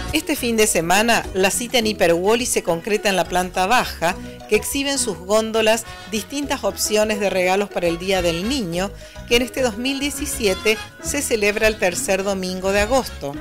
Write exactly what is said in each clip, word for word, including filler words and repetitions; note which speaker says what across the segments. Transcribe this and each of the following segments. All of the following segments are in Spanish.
Speaker 1: Este fin de semana, la cita en Hiperwally se concreta en la planta baja, que exhiben sus góndolas distintas opciones de regalos para el Día del Niño, que en este dos mil diecisiete se celebra el tercer domingo de agosto.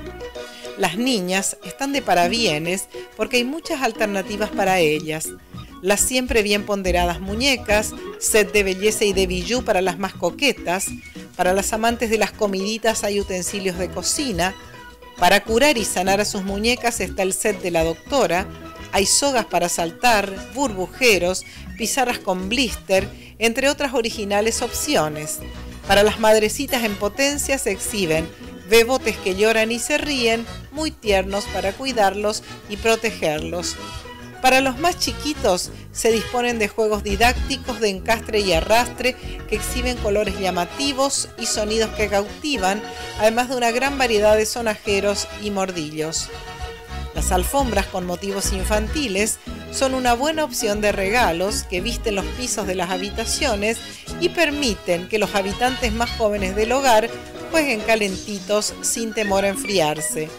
Speaker 1: Las niñas están de parabienes porque hay muchas alternativas para ellas. Las siempre bien ponderadas muñecas, set de belleza y de bijú para las más coquetas, para las amantes de las comiditas hay utensilios de cocina. Para curar y sanar a sus muñecas está el set de la doctora, hay sogas para saltar, burbujeros, pizarras con blister, entre otras originales opciones. Para las madrecitas en potencia se exhiben bebotes que lloran y se ríen, muy tiernos para cuidarlos y protegerlos. Para los más chiquitos se disponen de juegos didácticos de encastre y arrastre que exhiben colores llamativos y sonidos que cautivan, además de una gran variedad de sonajeros y mordillos. Las alfombras con motivos infantiles son una buena opción de regalos que visten los pisos de las habitaciones y permiten que los habitantes más jóvenes del hogar jueguen calentitos sin temor a enfriarse.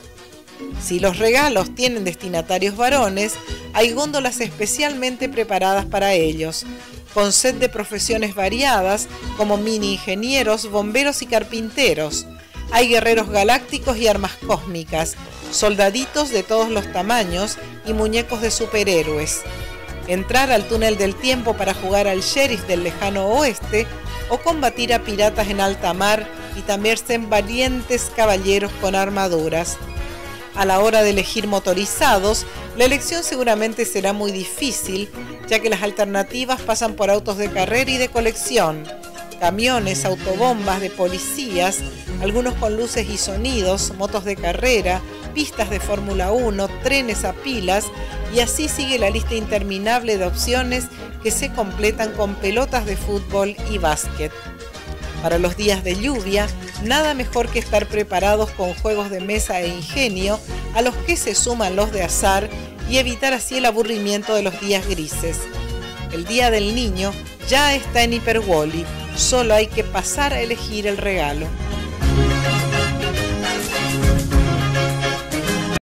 Speaker 1: Si los regalos tienen destinatarios varones, hay góndolas especialmente preparadas para ellos, con set de profesiones variadas como mini ingenieros, bomberos y carpinteros. Hay guerreros galácticos y armas cósmicas, soldaditos de todos los tamaños y muñecos de superhéroes. Entrar al túnel del tiempo para jugar al sheriff del lejano oeste o combatir a piratas en alta mar y también ser valientes caballeros con armaduras. A la hora de elegir motorizados, la elección seguramente será muy difícil, ya que las alternativas pasan por autos de carrera y de colección, camiones, autobombas de policías, algunos con luces y sonidos, motos de carrera, pistas de Fórmula uno, trenes a pilas, y así sigue la lista interminable de opciones que se completan con pelotas de fútbol y básquet. Para los días de lluvia, nada mejor que estar preparados con juegos de mesa e ingenio, a los que se suman los de azar, y evitar así el aburrimiento de los días grises. El Día del Niño ya está en Hiperwally, solo hay que pasar a elegir el regalo.